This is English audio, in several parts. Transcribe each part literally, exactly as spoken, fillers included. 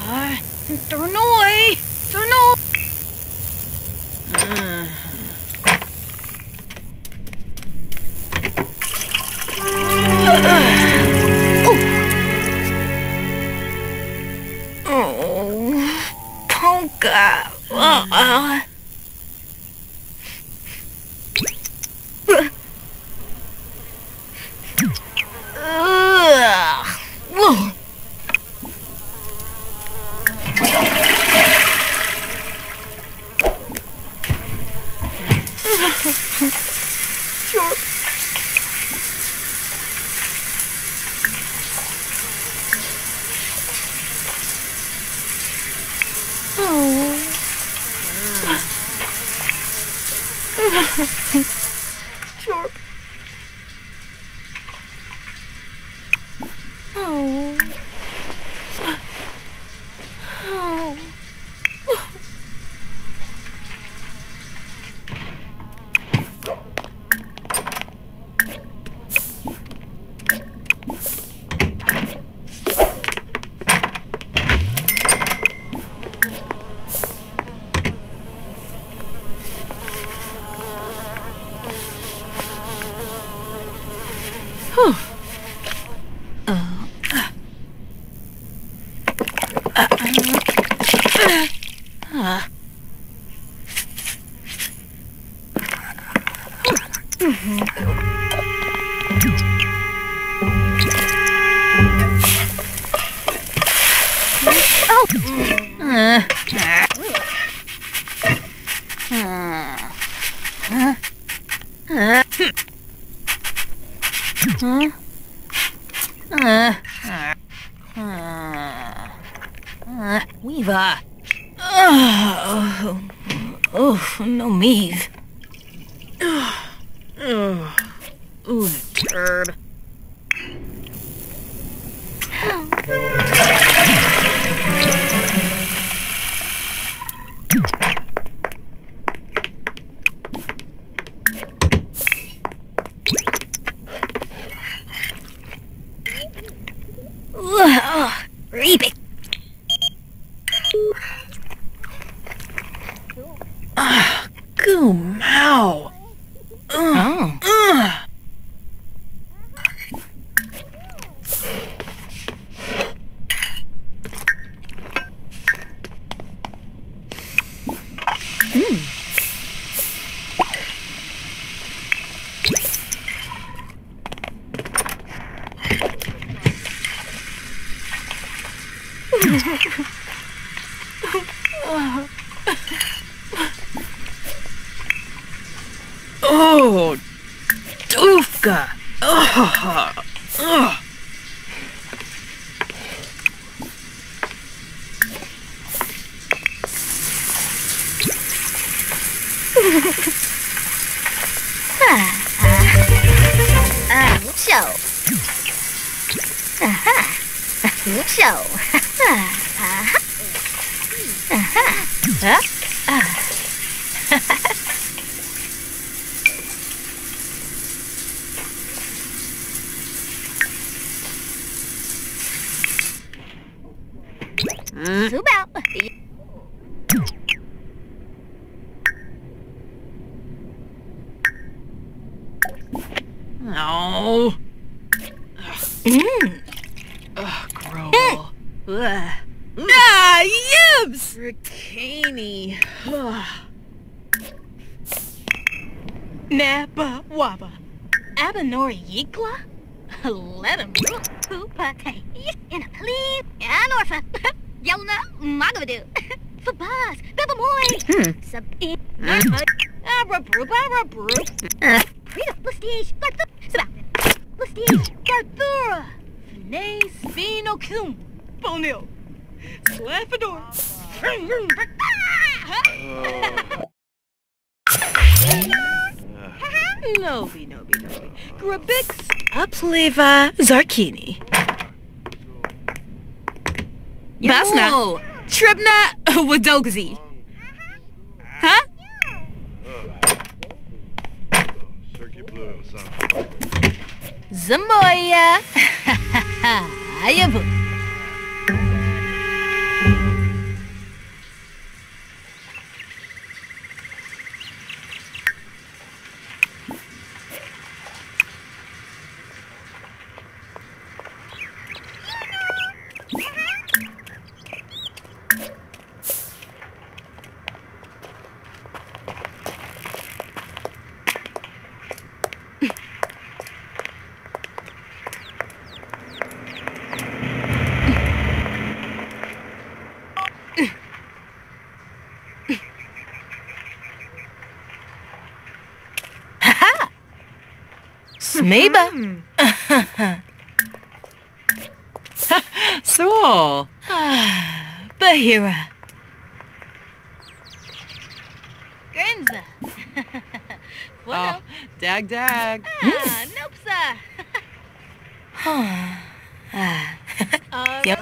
Turn away! Turn away! Oh, Ponka. Uh, Ugh. Sure. Oh. Sure. Oh. Oh. Whew. Uh, uh, uh, uh. Mm-hmm. Oh. Uh. Uh. Uh. Huh? Uh, uh, uh, uh, Weaver. Oh, oh, no meave. Oh, oh, ooh, turd. Oh, reaping. Ah, goo mow. Oh. Uh. Hmm. Oh, doofka. Oh, oh. Ah, so. Aha. So. Aha. Aha. Huh? Ah. Thứ bao. No. Mm. Ugh, Grovel. Ugh. Ah, yibs! Ricani. Napa Waba. Abanori Yigla? Let him go. Poopa. In a clean and orphan. Yelna Magavadu. For Buzz. Bebamoy. Hmm. Sub in. Arabroop. Arabroop. Frida. Lustige. Garthur. Sebastian. Lustige. Garthura. Nace. Fino. Cum. Bonil. Slaffador. Nobi, nobi, nobi. Grabix. Upleva. Zarkini. Basna. Tribna. Wadogzi. Huh? Zamoya. Ayabu. Amoeba. So. Bahira. Grinza. Oh, dag dag. Ah, nope, sir. Ah. Yep.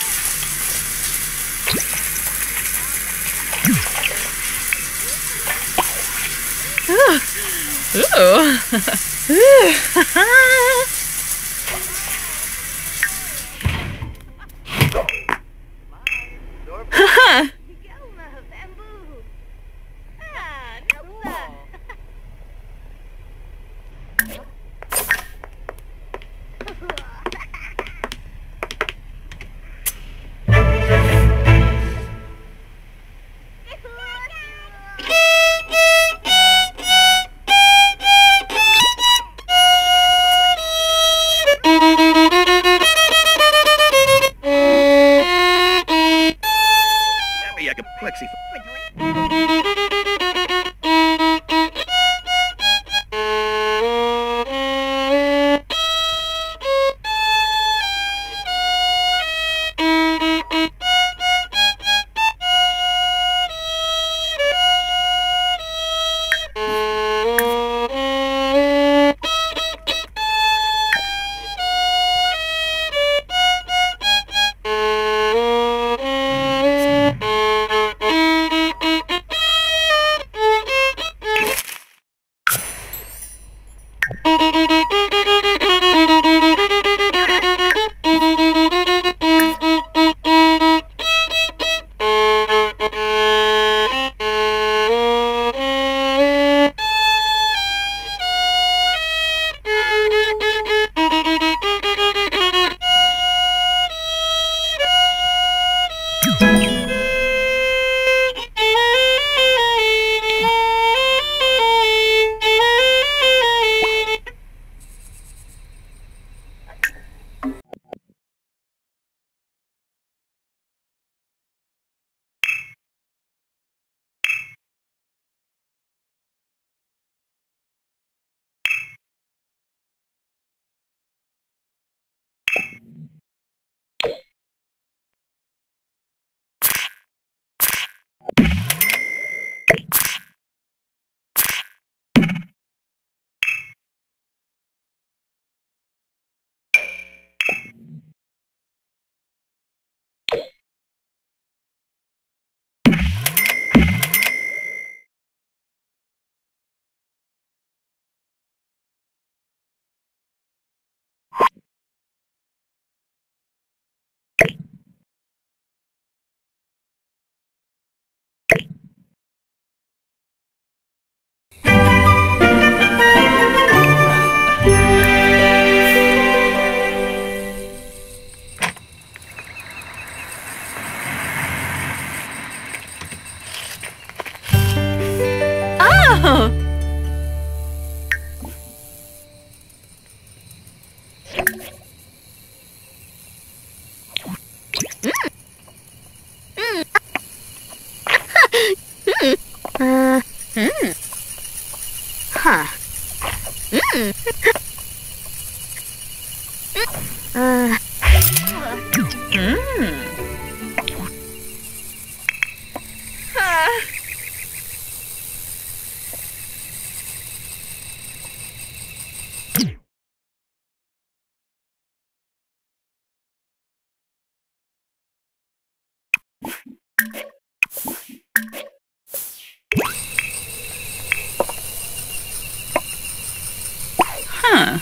Huh.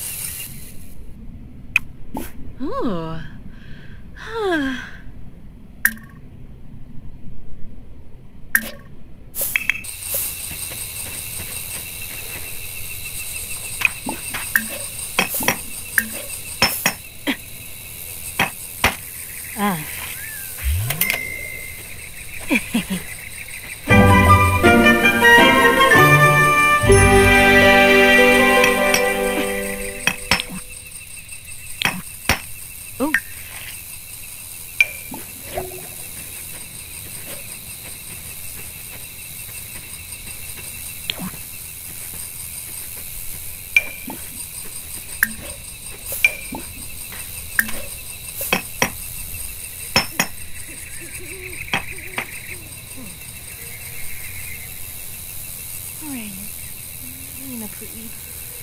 Ooh. Huh. Ah. Oh. Rain. Rain, please.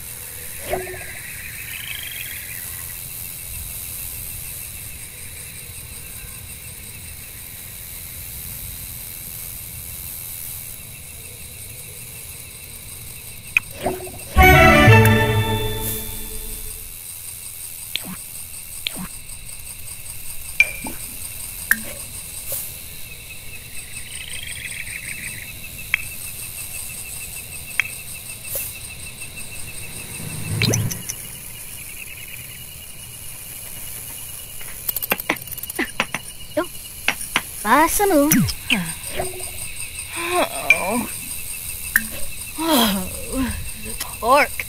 Passa mo. Oh. Oh. The torque.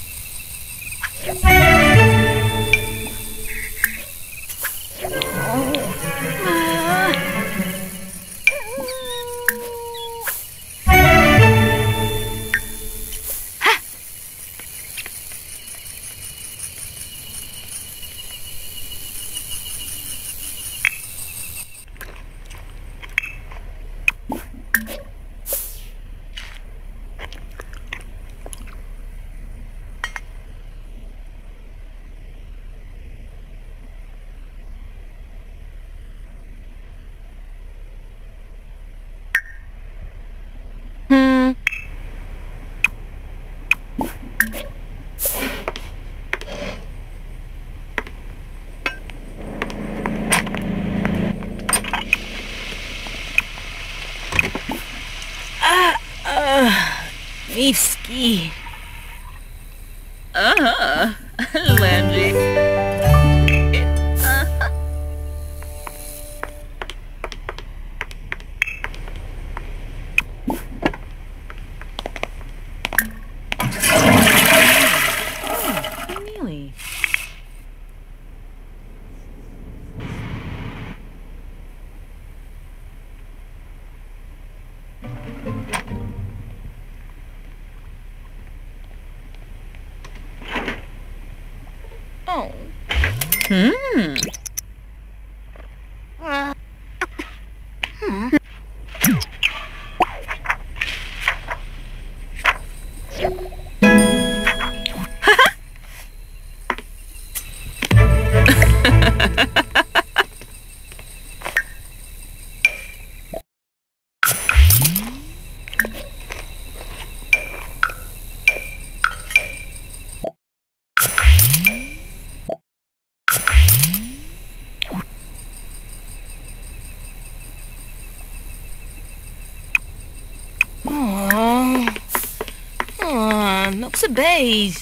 Hmm. Ah, uh, me ski. Uh-huh. Landy. Uh-huh. Really? Oh. Hmm. Uh. Hmm. Oh. Oh, not so base.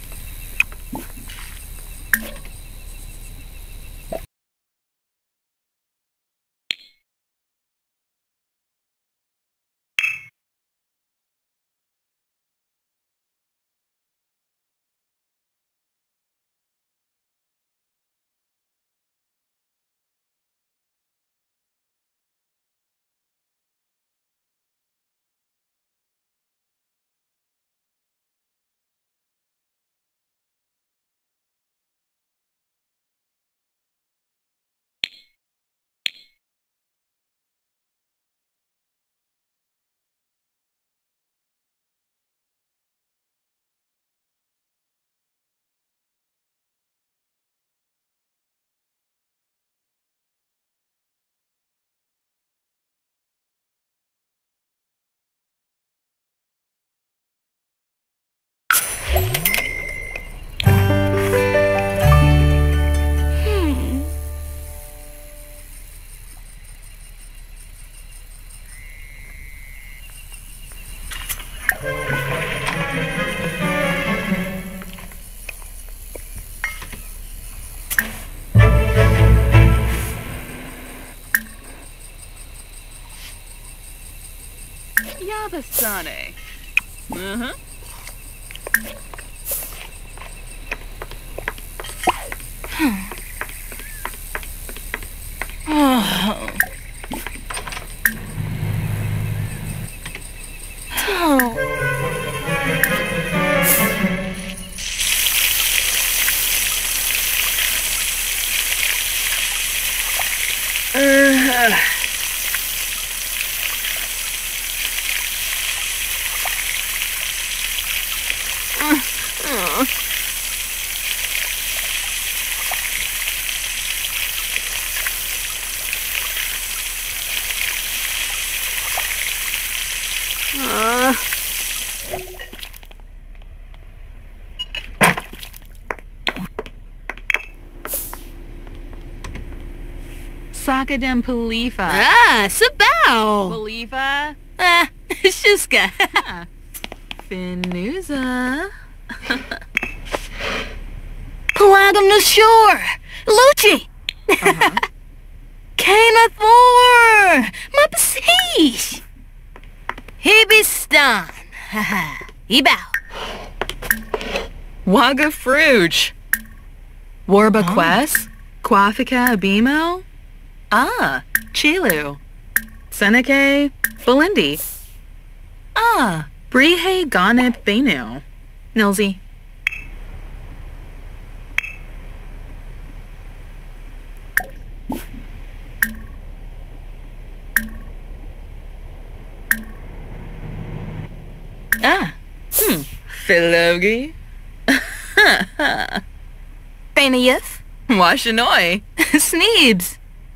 Yabasane. Uh-huh. Oh. Oh. Uh, Sakadem Palifa. Ah, Sabao. Palifa. Ah, Shuska. Finuza. Pelagam no shore. Lucci. Uh-huh. Kana Thor. Mapasish. Hibistan. Haha. Ibao. Waga Fruge. Warba Quest. Quafica Abimo. Ah, Chilu. Seneca Belindi. Ah, Brihe Ganip Benu. Nilsy. Ah, hmm, Philogi. Fanayeth. Washanoi. Sneebs.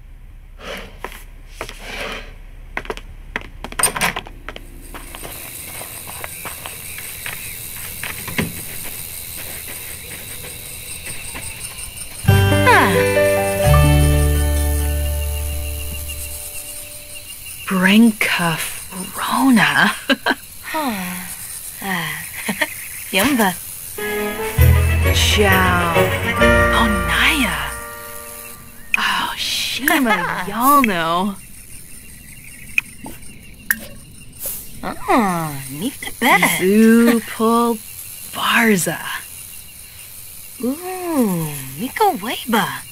Brinkafrona. Yumba. Ciao. Oh, Naya. Oh, Shima Yalno. Oh, neat the bed. Zupul Barza. Ooh, Miko Weba.